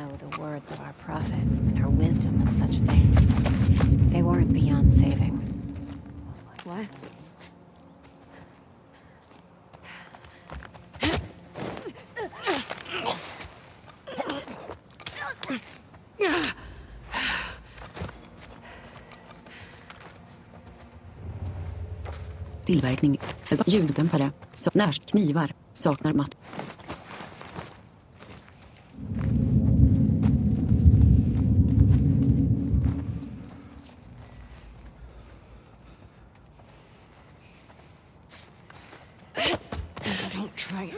know the words of our prophet and her wisdom and such things. They weren't beyond saving. What? Tillverkning. Ljuddämpare. Knivar. Saknar matt. Don't try.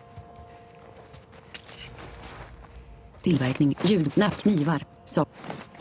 Tillverkning. Knivar.